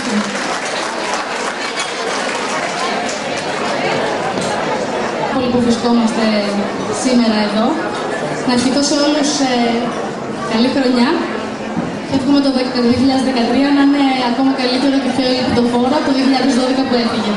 ευχαριστώ. Πολύ που βρισκόμαστε σήμερα εδώ. Να ευχηθώ σε όλους καλή χρονιά και εύχομαι το 2013 να είναι ακόμα καλύτερο και πιο ελπιδοφόρο από το 2012 που έφυγε.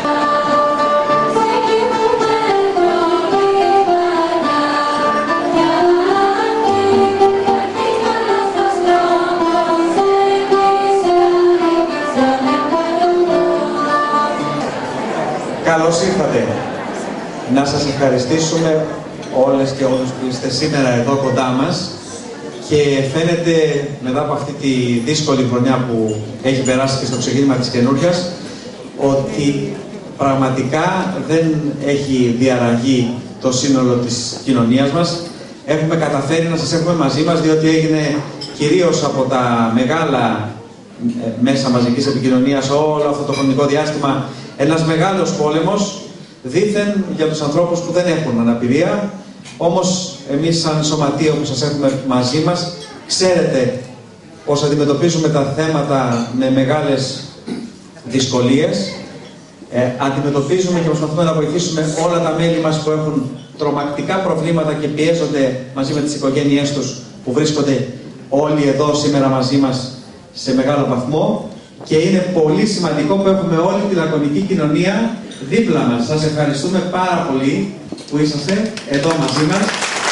Καλώς ήρθατε. Να σας ευχαριστήσουμε όλες και όλους που είστε σήμερα εδώ κοντά μας και φαίνεται μετά από αυτή τη δύσκολη χρονιά που έχει περάσει και στο ξεκίνημα της καινούργιας ότι πραγματικά δεν έχει διαραγεί το σύνολο της κοινωνίας μας. Έχουμε καταφέρει να σας έχουμε μαζί μας διότι έγινε κυρίως από τα μεγάλα μέσα μαζικής επικοινωνίας όλο αυτό το χρονικό διάστημα ένας μεγάλος πόλεμος δήθεν για τους ανθρώπους που δεν έχουν αναπηρία. Όμως εμείς σαν σωματείο που σας έχουμε μαζί μας ξέρετε πως αντιμετωπίζουμε τα θέματα με μεγάλες δυσκολίες. Αντιμετωπίζουμε και προσπαθούμε να βοηθήσουμε όλα τα μέλη μας που έχουν τρομακτικά προβλήματα και πιέζονται μαζί με τις οικογένειές τους που βρίσκονται όλοι εδώ σήμερα μαζί μας σε μεγάλο βαθμό. Και είναι πολύ σημαντικό που έχουμε όλη τη λακωνική κοινωνία δίπλα μας. Σας ευχαριστούμε πάρα πολύ που είσαστε εδώ μαζί μας.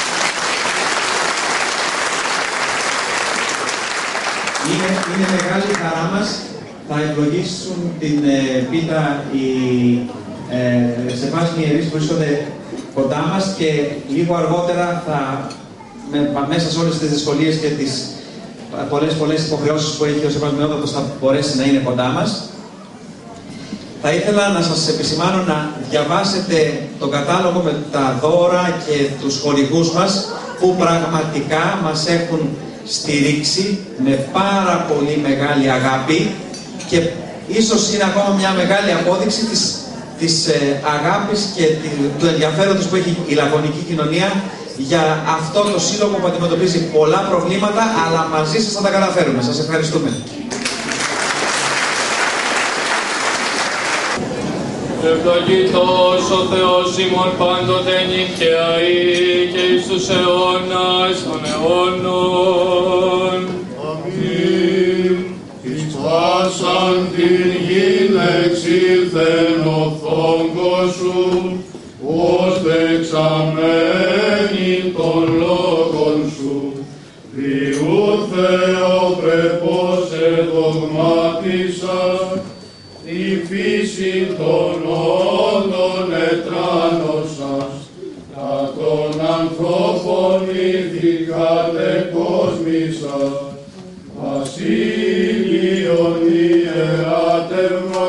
Είναι μεγάλη χαρά μας. Θα ευλογήσουν την πίτα οι σεβάσμοι ιερείς που βρίσκονται κοντά μας και λίγο αργότερα μέσα σε όλες τις δυσκολίες και τις πολλές υποχρεώσεις που έχει ο Σεβασμιότατος θα μπορέσει να είναι κοντά μας. Θα ήθελα να σας επισημάνω να διαβάσετε τον κατάλογο με τα δώρα και τους χορηγούς μας που πραγματικά μας έχουν στηρίξει με πάρα πολύ μεγάλη αγάπη και ίσως είναι ακόμα μια μεγάλη απόδειξη της αγάπης και του ενδιαφέροντος που έχει η λακωνική κοινωνία για αυτό το σύλλογο που αντιμετωπίζει πολλά προβλήματα, αλλά μαζί σας θα τα καταφέρουμε. Σας ευχαριστούμε. Ευλογητός ο Θεός ημών πάντοτε νύχια και εις τους αιώνας των αιώνων. Αμήν. Εις πάσαν την γην εξήλθεν ο φόγκος σου, ως δεξαμένη των λόγων σου, Θεού Θεοπρεπώς εδογμάτισα, η φύση των όντων ετράνωσας, τα των ανθρώπων ειδικάτε κόσμησα, βασίλειον ιεράτευμα,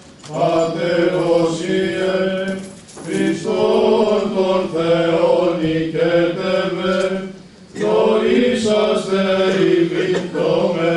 πατεροσίε, Χριστόν τον Θεόν οικέτευε, γνωρίσαστε ημίν το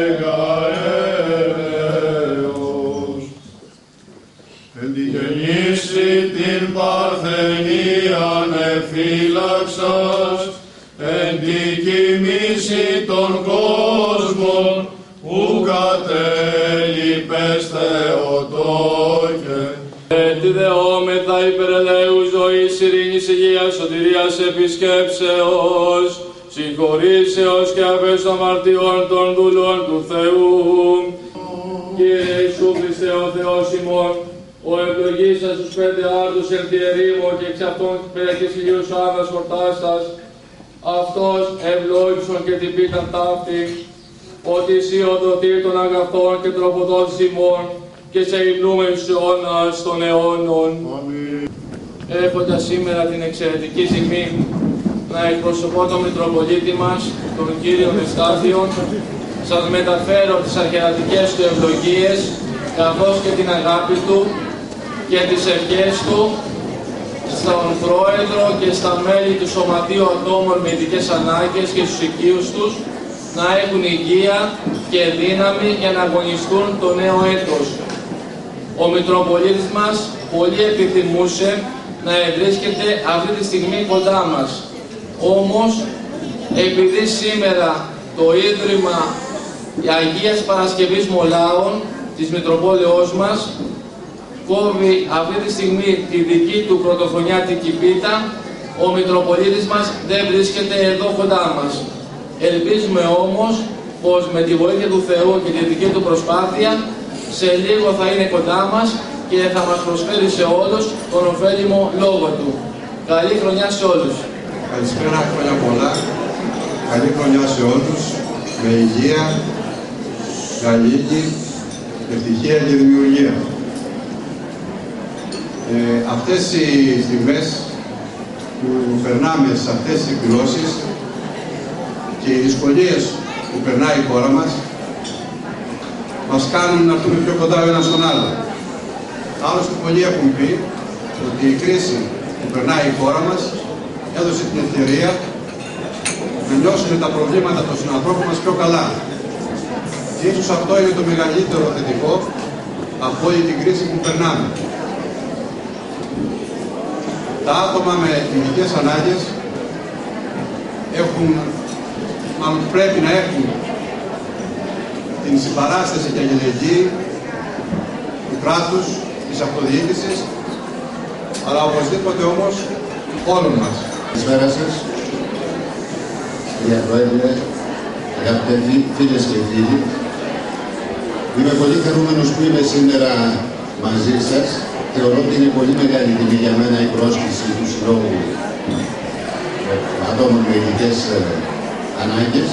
μεγαέρεος. Εν τη γεννήση την παρθενίαν εφύλαξας, εν τη κοιμήση των κόσμων, που κατέλειπες Θεοτόκε. Τη δεόμεθα υπερελαίου ζωής, ειρήνης, υγείας, σωτηρίας, επισκέψεως, συγχωρήσεως και αφές των αμαρτιών των δούλων του Θεού. Κύριε Ιησού Χριστέ ο Θεός ημών, ο ευλογήσας τους 5 άρτους εν τη ερήμο και εξ αυτών πέτυχες χιλίους άνδρας χορτάστας, αυτός ευλόγησον και την πίταν ταύτη, ότι εσύ οδοτήρ των αγαθών και τροφοδότης ημών, και σε υμνούμενους αιώνας των αιώνων. Έχοντας σήμερα την εξαιρετική στιγμή να εκπροσωπώ τον Μητροπολίτη μας, τον Κύριο Ευστάθιον, σας μεταφέρω τις αρχαιρατικές του ευλογίες, καθώς και την αγάπη του και τις ευχές του στον Πρόεδρο και στα μέλη του Σωματείου Ατόμων με ειδικές ανάγκες και στους οικείους τους, να έχουν υγεία και δύναμη για να αγωνιστούν το νέο έτος. Ο Μητροπολίτης μας πολύ επιθυμούσε να ευρίσκεται αυτή τη στιγμή κοντά μας. Όμως, επειδή σήμερα το Ίδρυμα Αγίας Παρασκευής Μολάων της Μητροπόλεως μας κόβει αυτή τη στιγμή τη δική του πρωτοχρονιάτικη πίτα, ο Μητροπολίτης μας δεν βρίσκεται εδώ κοντά μας. Ελπίζουμε όμως πως με τη βοήθεια του Θεού και τη δική του προσπάθεια σε λίγο θα είναι κοντά μας και θα μας προσφέρει σε όλους τον ωφέλιμο λόγο του. Καλή χρονιά σε όλους. Καλησπέρα, χρόνια πολλά. Καλή χρονιά σε όλους, με υγεία, καλή, ευτυχία και δημιουργία. Αυτές οι στιγμές που περνάμε σε αυτές τις εκδηλώσεις και οι δυσκολίες που περνάει η χώρα μας κάνουν να έρθουμε πιο κοντά ο ένας στον άλλο. Άλλωστε πολλοί έχουν πει ότι η κρίση που περνάει η χώρα μας έδωσε την ευκαιρία να νιώσουμε τα προβλήματα των συνανθρώπων μας πιο καλά. Και ίσως αυτό είναι το μεγαλύτερο θετικό από όλη την κρίση που περνάμε. Τα άτομα με ειδικές ανάγκες πρέπει να έχουν την συμπαράσταση και αλληλεγγύη του κράτους, της αυτοδιοίκησης, αλλά οπωσδήποτε όμως όλων μας. Καλησπέρα σας, κυρία Πρόεδρε, αγαπητοί φίλες και φίλοι. Είμαι πολύ χαρούμενος που είμαι σήμερα μαζί σας. Θεωρώ ότι είναι πολύ μεγάλη τιμή για μένα η πρόσκληση του Συλλόγου Ατόμων με ειδικές ανάγκες.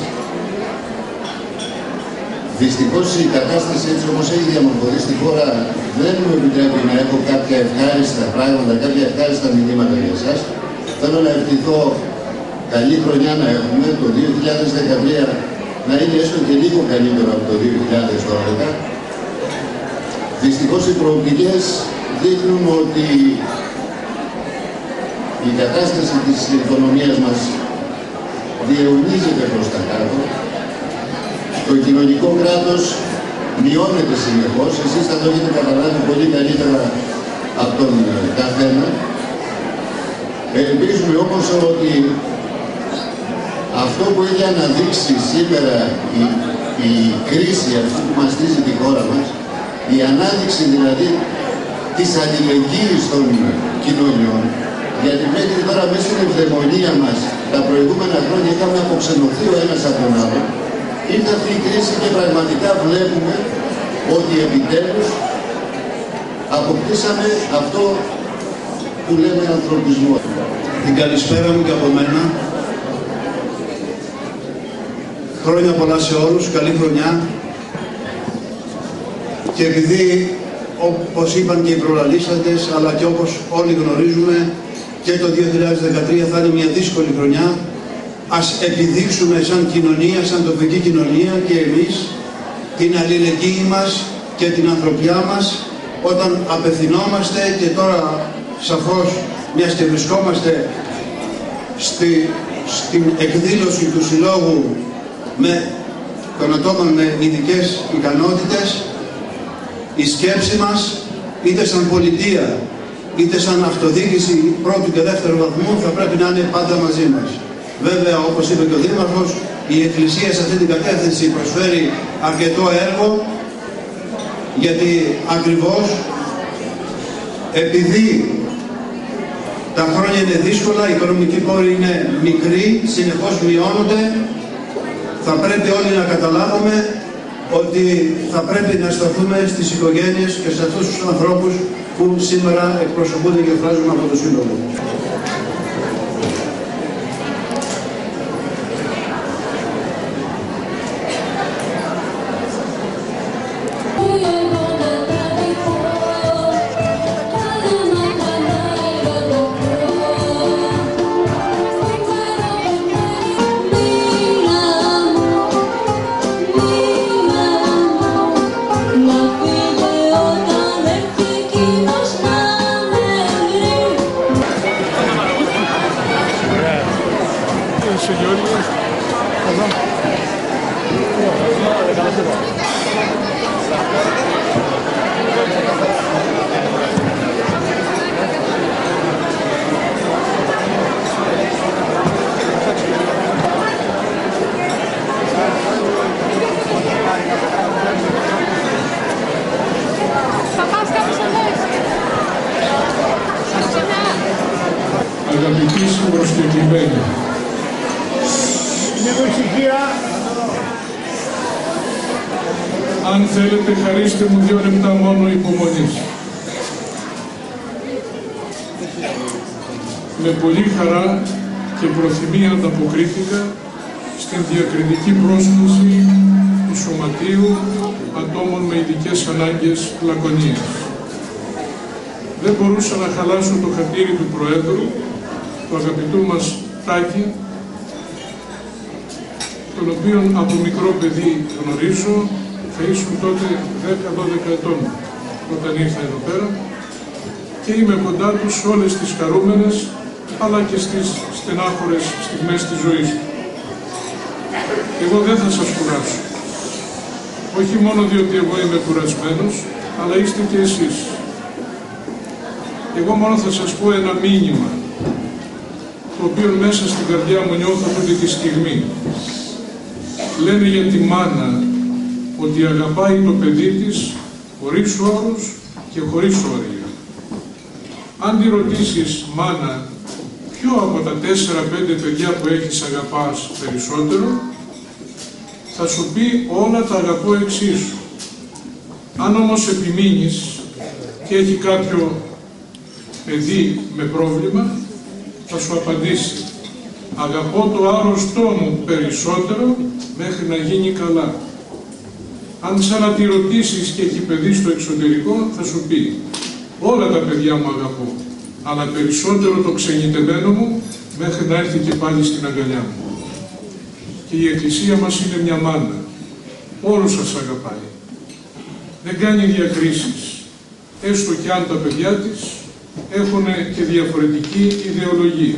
Δυστυχώς η κατάσταση έτσι όπως έχει διαμορφωθεί στη χώρα δεν μου επιτρέπει να έχω κάποια ευχάριστα πράγματα, κάποια ευχάριστα μηνύματα για εσάς. Θέλω να ευχηθώ καλή χρονιά να έχουμε, το 2013 να είναι έστω και λίγο καλύτερο από το 2012. Δυστυχώς οι προοπτικές δείχνουν ότι η κατάσταση της οικονομίας μας διαιωνίζεται προς τα κάτω. Το κοινωνικό κράτος μειώνεται συνεχώς. Εσείς θα το έχετε καταλάβει πολύ καλύτερα από τον καθένα. Ελπίζουμε όμως ότι αυτό που έχει αναδείξει σήμερα η κρίση αυτή που μαστίζει τη χώρα μας, η ανάδειξη δηλαδή της αλληλεγγύης των κοινωνιών, γιατί μέχρι τώρα μέσα στην ευδαιμονία μας τα προηγούμενα χρόνια είχαμε αποξενωθεί ο ένας από τον άλλον. Ήρθε αυτή η κρίση και πραγματικά βλέπουμε ότι επιτέλους αποκτήσαμε αυτό που λέμε ανθρωπισμό. Την καλησπέρα μου και από μένα. Χρόνια πολλά σε όλους, καλή χρονιά. Και επειδή, όπως είπαν και οι προλαλήσαντες, αλλά και όπως όλοι γνωρίζουμε, και το 2013 θα είναι μια δύσκολη χρονιά, ας επιδείξουμε σαν κοινωνία, σαν τοπική κοινωνία και εμείς την αλληλεγγύη μας και την ανθρωπιά μας όταν απευθυνόμαστε, και τώρα σαφώς μιας και βρισκόμαστε στην εκδήλωση του Συλλόγου με των ατόμων με ειδικές ικανότητες, η σκέψη μας είτε σαν πολιτεία είτε σαν αυτοδιοίκηση πρώτου και δεύτερου βαθμού θα πρέπει να είναι πάντα μαζί μας. Βέβαια, όπως είπε και ο Δήμαρχος, η Εκκλησία σε αυτή την κατεύθυνση προσφέρει αρκετό έργο, γιατί ακριβώς επειδή τα χρόνια είναι δύσκολα, οι οικονομικοί πόροι είναι μικροί, συνεχώς μειώνονται, θα πρέπει όλοι να καταλάβουμε ότι θα πρέπει να σταθούμε στις οικογένειες και σε αυτούς τους ανθρώπους που σήμερα εκπροσωπούνται και εκφράζουν από το Σύλλογο. αγαπητοί προσκεκλημένοι. Αν θέλετε, χαρίστε μου 2 λεπτά μόνο υπομονής. Με πολύ χαρά και προθυμία ανταποκρίθηκα στην διακριτική πρόσκληση του Σωματείου Ατόμων με Ειδικές Ανάγκες Λακωνίας. Δεν μπορούσα να χαλάσω το χατήρι του Προέδρου, του αγαπητού μας Τάκη, τον οποίον από μικρό παιδί γνωρίζω, θα ήσουν τότε 10-12 ετών όταν ήρθα εδώ πέρα, και είμαι κοντά του σε όλες τις χαρούμενες αλλά και στις στενάχωρες στιγμές της ζωής του. Εγώ δεν θα σας κουράσω. Όχι μόνο διότι εγώ είμαι κουρασμένος, αλλά είστε και εσείς. Εγώ μόνο θα σας πω ένα μήνυμα, το οποίο μέσα στην καρδιά μου νιώθω αυτή τη στιγμή. Λένε για τη μάνα ότι αγαπάει το παιδί της χωρίς όρους και χωρίς όρια. Αν τη ρωτήσεις, μάνα, ποιο από τα 4-5 παιδιά που έχεις αγαπάς περισσότερο, θα σου πει όλα τα αγαπώ εξίσου. Αν όμως επιμείνεις και έχει κάποιο παιδί με πρόβλημα, θα σου απαντήσει, αγαπώ το άρρωστό μου περισσότερο μέχρι να γίνει καλά. Αν ξανά τη ρωτήσεις και έχει παιδί στο εξωτερικό, θα σου πει, όλα τα παιδιά μου αγαπώ, αλλά περισσότερο το ξενιτεμένο μου μέχρι να έρθει και πάλι στην αγκαλιά μου. Και η Εκκλησία μας είναι μια μάνα. Όλους σας αγαπάει. Δεν κάνει διακρίσεις, έστω και αν τα παιδιά της έχουν και διαφορετική ιδεολογία.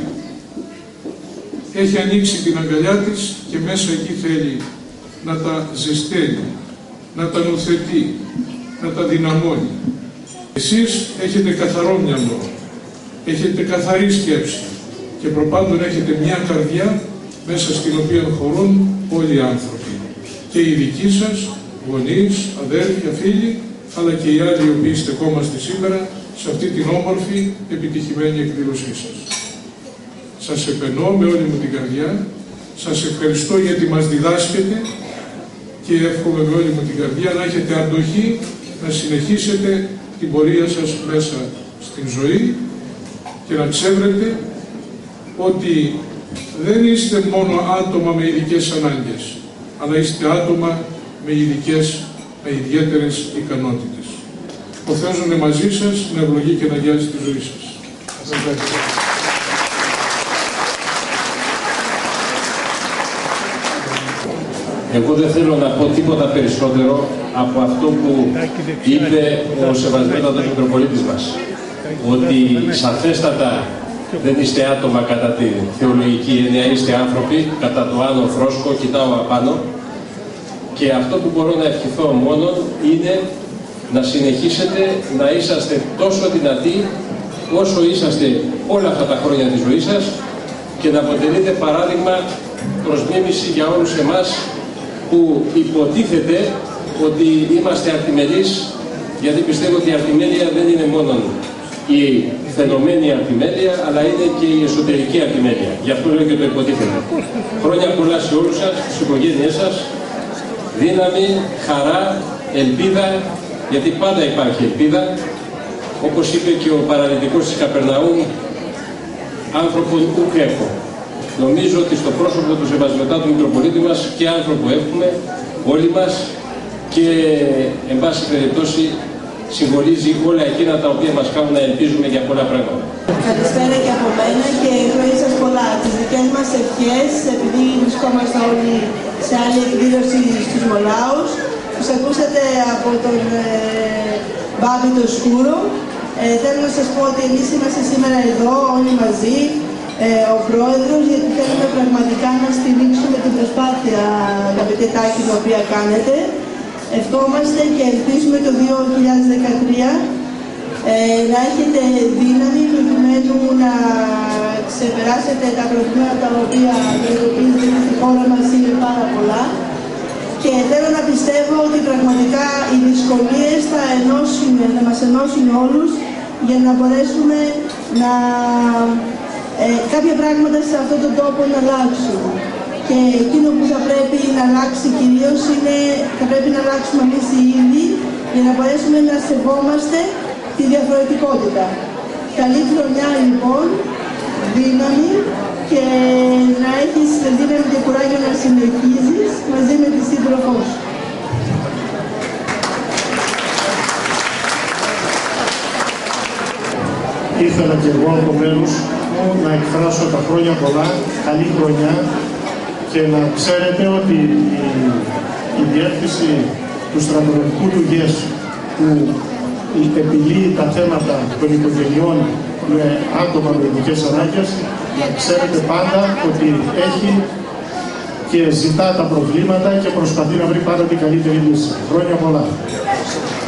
Έχει ανοίξει την αγκαλιά της και μέσα εκεί θέλει να τα ζεσταίνει, να τα νουθετεί, να τα δυναμώνει. Εσείς έχετε καθαρό μυαλό, έχετε καθαρή σκέψη και προπάντων έχετε μια καρδιά μέσα στην οποία χωρούν όλοι οι άνθρωποι. Και οι δικοί σας, γονείς, αδέρφια, φίλοι, αλλά και οι άλλοι οι οποίοι στεκόμαστε σήμερα σε αυτή την όμορφη, επιτυχημένη εκδήλωσή σας. Σας επενώ με όλη μου την καρδιά, σας ευχαριστώ γιατί μας διδάσκετε και εύχομαι με όλη μου την καρδιά να έχετε αντοχή να συνεχίσετε την πορεία σας μέσα στην ζωή και να ξέρετε ότι δεν είστε μόνο άτομα με ειδικές ανάγκες, αλλά είστε άτομα με ιδιαίτερες ικανότητες. Ο Θεός είναι μαζί σας, να ευλογεί και να αγιάζει τη ζωή σας. Εγώ δεν θέλω να πω τίποτα περισσότερο από αυτό που είπε ο Σεβασμιότατος Μητροπολίτης μας. Ότι σαφέστατα δεν είστε άτομα κατά τη θεολογική έννοια, είστε άνθρωποι, κατά το άνω φρόσκο, κοιτάω απάνω. Και αυτό που μπορώ να ευχηθώ μόνο είναι να συνεχίσετε να είσαστε τόσο δυνατοί όσο είσαστε όλα αυτά τα χρόνια της ζωής σας και να αποτελείτε παράδειγμα προς μίμηση για όλους εμάς που υποτίθεται ότι είμαστε αρτιμελείς, γιατί πιστεύω ότι η αρτιμέλεια δεν είναι μόνο η φαινομένη αρτιμέλεια, αλλά είναι και η εσωτερική αρτιμέλεια. Γι' αυτό λέω και το υποτίθεται. Χρόνια πολλά σε όλους σας, στις οικογένειές σας, δύναμη, χαρά, ελπίδα, γιατί πάντα υπάρχει ελπίδα. Όπως είπε και ο παραλυτικός της Καπερναούμ, άνθρωπον ουκ έχω. Νομίζω ότι στο πρόσωπο του Σεβασμιωτάτου Μητροπολίτη μας και άνθρωπο έχουμε όλοι μας και εν πάση περιπτώσει συμβολίζει όλα εκείνα τα οποία μας κάνουν να ελπίζουμε για πολλά πράγματα. Καλησπέρα και από μένα και χρόνια σας πολλά. Τις δικές μας ευχές, επειδή βρισκόμαστε όλοι σε άλλη εκδήλωση στους Μολάους, τους ακούσατε από τον Μπάμπη το Σκούρο. Θέλω να σας πω ότι εμείς είμαστε σήμερα εδώ όλοι μαζί, ο Πρόεδρος, γιατί θέλουμε πραγματικά να στηρίξουμε την προσπάθεια, αγαπητέ Τάκη, την οποία κάνετε. Ευχόμαστε και ελπίζουμε το 2013 να έχετε δύναμη προκειμένου να ξεπεράσετε τα προβλήματα τα οποία αντιμετωπίζετε στη χώρα μας, είναι πάρα πολλά. Και θέλω να πιστεύω ότι πραγματικά οι δυσκολίες θα μας ενώσουν όλους για να μπορέσουμε να κάποια πράγματα σε αυτόν τον τόπο να αλλάξουν. Και εκείνο που θα πρέπει να αλλάξει κυρίως είναι, θα πρέπει να αλλάξουμε εμείς οι ίδιοι για να μπορέσουμε να σεβόμαστε τη διαφορετικότητα. Καλή χρονιά λοιπόν, δύναμη και να έχεις δύναμη και κουράγιο να συνεχίζεις μαζί με τη σύντροφό σου. Ήθελα και εγώ από μέρους μου να εκφράσω τα χρόνια πολλά, καλή χρονιά και να ξέρετε ότι η διεύθυνση του στρατιωτικού του ΓΕΣ που επιλύει τα θέματα των οικογενειών με άτομα με ειδικές ανάγκες, να ξέρετε πάντα ότι έχει και ζητά τα προβλήματα και προσπαθεί να βρει πάντα την καλύτερη λύση. Χρόνια πολλά.